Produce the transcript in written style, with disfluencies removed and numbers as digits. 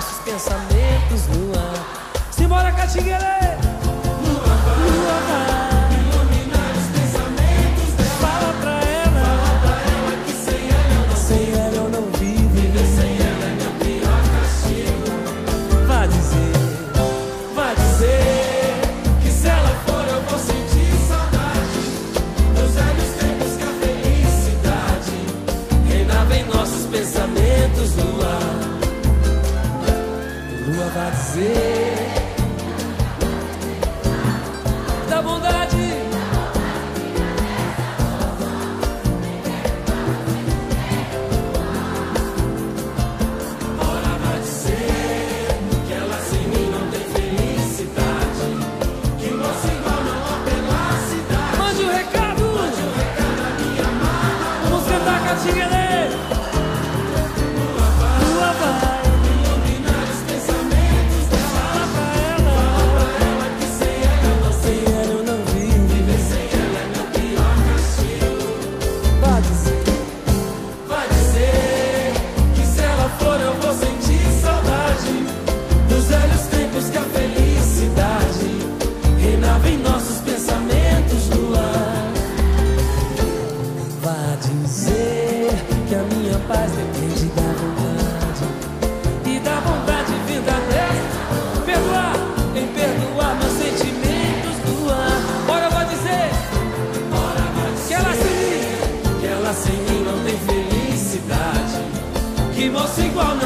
nossos pensamentos no ar. Simbora, Catinguele! Lua vai iluminar os pensamentos dela. Fala pra ela que sem ela eu não vivo. Viver sem ela é meu pior castigo. Vai dizer que se ela for eu vou sentir saudade dos velhos tempos que a felicidade reinava em nossos pensamentos no ar. Lua vai dizer da bondade. Ora vai dizer que ela sem mim não tem felicidade, que moço igual não há pela cidade. Mande o recado à minha amada. Vamos cantar, Catinguele. Lua vai iluminar os pensamentos dela. Fala pra ela que sem ela eu não vivo. Viver sem ela é meu pior castigo. Vai dizer que se ela for eu vou sentir saudade dos velhos tempos que a felicidade reinava em nossos pensamentos no ar. Vai dizer que a minha paz depende da vontade e da vontade vinda dela. Em perdoar meus sentimentos do ar. Bora, vai dizer que ela sem mim não tem felicidade, que moço igual